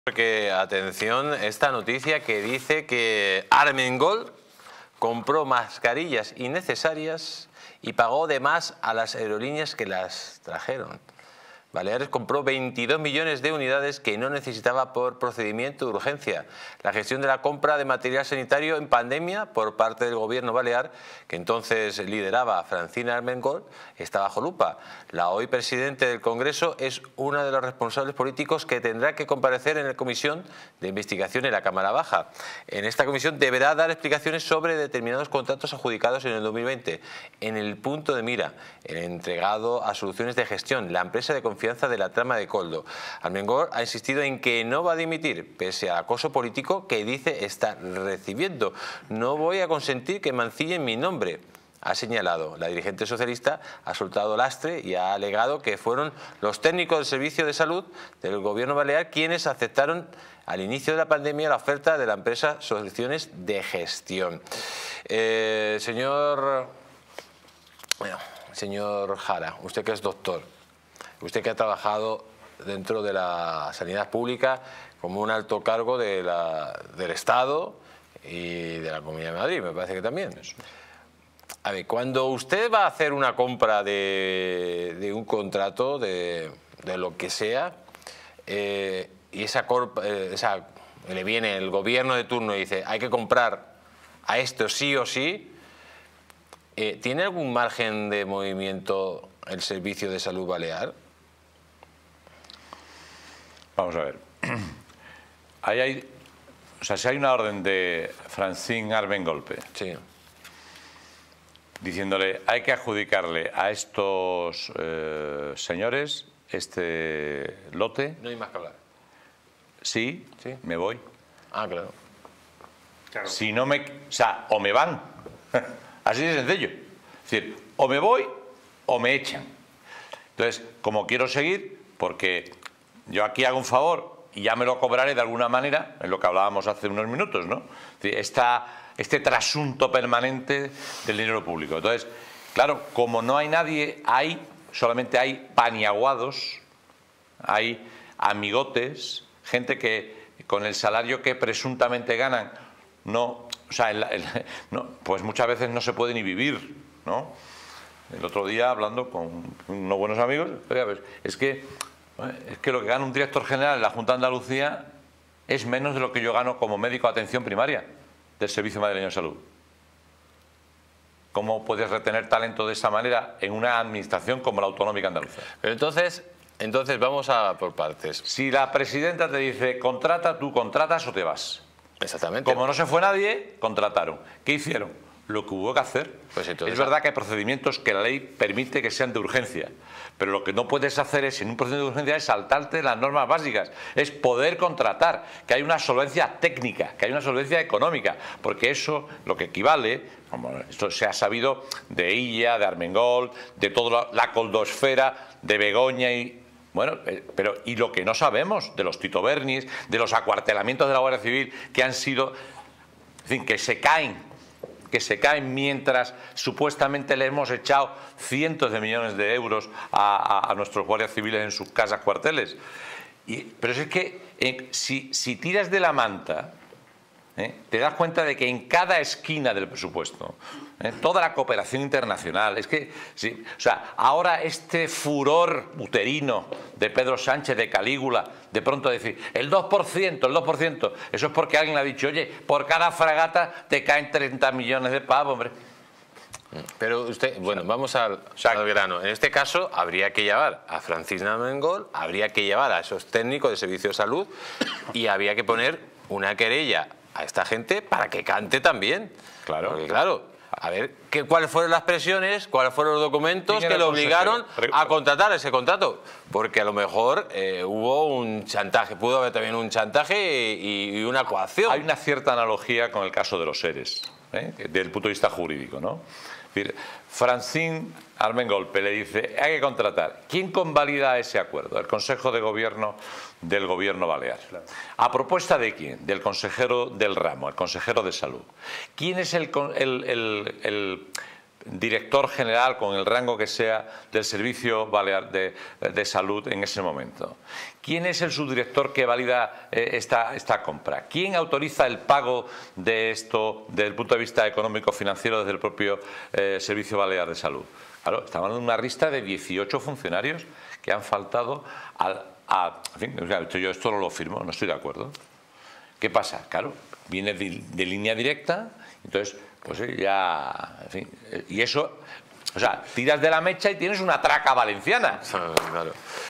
Porque, atención, esta noticia que dice que Armengol compró mascarillas innecesarias y pagó de más a las aerolíneas que las trajeron. Baleares compró 22 millones de unidades que no necesitaba por procedimiento de urgencia. La gestión de la compra de material sanitario en pandemia por parte del gobierno balear, que entonces lideraba Francina Armengol, está bajo lupa. La hoy presidente del Congreso es una de los responsables políticos que tendrá que comparecer en la comisión de investigación en la Cámara Baja. En esta comisión deberá dar explicaciones sobre determinados contratos adjudicados en el 2020. En el punto de mira, el entregado a Soluciones de Gestión, la empresa de confianza de la trama de Koldo. Armengol ha insistido en que no va a dimitir, pese al acoso político que dice estar recibiendo. No voy a consentir que mancillen mi nombre, ha señalado. La dirigente socialista ha soltado lastre y ha alegado que fueron los técnicos del Servicio de Salud del gobierno balear quienes aceptaron al inicio de la pandemia la oferta de la empresa Soluciones de Gestión. Señor Jara, usted que es doctor, usted que ha trabajado dentro de la sanidad pública como un alto cargo del Estado y de la Comunidad de Madrid, me parece que también. A ver, cuando usted va a hacer una compra de un contrato, de lo que sea, y le viene el gobierno de turno y dice hay que comprar a esto sí o sí, ¿tiene algún margen de movimiento el Servicio de Salud Balear? Vamos a ver. Si hay una orden de Francine Armengol, sí, diciéndole hay que adjudicarle a estos señores este lote. No hay más que hablar. Sí, me voy. Ah, claro. Si no me... o me van. Así de sencillo. Es decir, o me voy o me echan. Entonces, como quiero seguir, porque yo aquí hago un favor y ya me lo cobraré de alguna manera, en lo que hablábamos hace unos minutos, ¿no? Este trasunto permanente del dinero público. Entonces, claro, como no hay nadie, solamente hay paniaguados, hay amigotes, gente que con el salario que presuntamente ganan, pues muchas veces no se puede ni vivir, ¿no? El otro día, hablando con unos buenos amigos, es que lo que gana un director general en la Junta de Andalucía es menos de lo que yo gano como médico de atención primaria del Servicio Madrileño de Salud. ¿Cómo puedes retener talento de esa manera en una administración como la autonómica andaluza? Pero entonces vamos a por partes. Si la presidenta te dice contrata, tú contratas o te vas. Exactamente. Como no se fue nadie, contrataron. ¿Qué hicieron? Lo que hubo que hacer. Pues entonces, es verdad que hay procedimientos que la ley permite que sean de urgencia, pero lo que no puedes hacer en un procedimiento de urgencia es saltarte las normas básicas, es poder contratar, que hay una solvencia técnica, que hay una solvencia económica, porque eso lo que equivale, como esto se ha sabido de Illa, de Armengol, de toda la coldosfera, de Begoña y... Bueno, pero y lo que no sabemos de los Tito Bernis, de los acuartelamientos de la Guardia Civil que han sido, en fin, que se caen mientras supuestamente le hemos echado cientos de millones de euros a nuestros guardias civiles en sus casas cuarteles. Pero es que si tiras de la manta, te das cuenta de que en cada esquina del presupuesto, toda la cooperación internacional, ahora este furor uterino de Pedro Sánchez, de Calígula, de pronto decir el 2%, eso es porque alguien le ha dicho, oye, por cada fragata te caen 30 millones de pavos, hombre. Pero usted, bueno, vamos al grano. En este caso habría que llevar a Francina Armengol, habría que llevar a esos técnicos de Servicio de Salud y habría que poner una querella a esta gente para que cante también. Claro. Porque claro, a ver cuáles fueron las presiones, cuáles fueron los documentos que le obligaron a contratar ese contrato. Porque a lo mejor hubo un chantaje, pudo haber también un chantaje y una coacción. Hay una cierta analogía con el caso de los ERES, desde el punto de vista jurídico, ¿no? Es decir, Francine Armengol le dice, hay que contratar. ¿Quién convalida ese acuerdo? El Consejo de Gobierno del Gobierno Balear. Claro. ¿A propuesta de quién? Del consejero del ramo, el consejero de Salud. ¿Quién es director general, con el rango que sea, del Servicio Balear de Salud en ese momento? ¿Quién es el subdirector que valida esta compra? ¿Quién autoriza el pago de esto desde el punto de vista económico-financiero desde el propio Servicio Balear de Salud? Claro, estamos hablando de una lista de 18 funcionarios que han faltado en fin, yo esto no lo firmo, no estoy de acuerdo. ¿Qué pasa? Claro, viene de línea directa, entonces, pues ya, en fin, y eso, o sea, tiras de la mecha y tienes una traca valenciana. Claro.